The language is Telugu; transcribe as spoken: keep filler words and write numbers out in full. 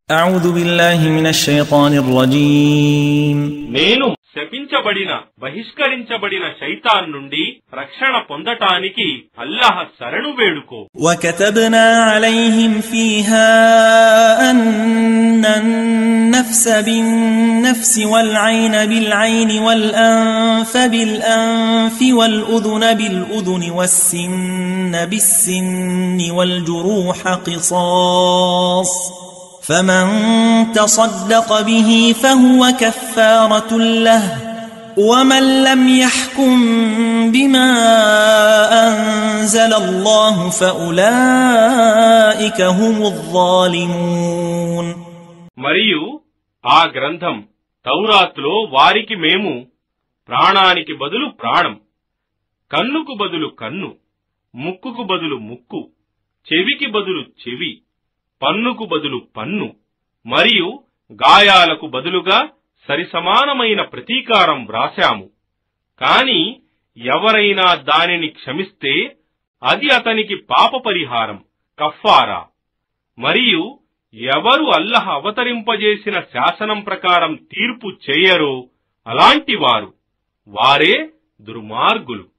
أعوذ بالله من الشيطان الرجيم నేను శపించబడిన బహిష్కరించబడిన శైతాన్ నుండి రక్షణ పొందటానికి అల్లాహ్ శరణు వేడుకో. وكتبنا عليهم فيها أن النفس بالنفس والعين بالعين والأنف بالأنف والأذن بالأذن والسن بالسن والجروح قصاص فمن تصدق به فهو كفارة له ومن لم يحكم بما أنزل الله فأولئك هم الظالمون. మరియు ఆ గ్రంథం తౌరాత్లో వారికి మేము ప్రాణానికి బదులు ప్రాణం, కన్నుకు బదులు కన్ను, ముక్కుకు బదులు ముక్కు, చెవికి బదులు చెవి, పన్నుకు బదులు పన్ను మరియు గాయాలకు బదులుగా సరిసమానమైన ప్రతీకారం వ్రాశాము. కాని ఎవరైనా దానిని క్షమిస్తే అది అతనికి పాప పరిహారం, కఫ్ఫారా. మరియు ఎవరు అల్లహ్ అవతరింపజేసిన శాసనం ప్రకారం తీర్పు చేయరో అలాంటి వారు వారే దుర్మార్గులు.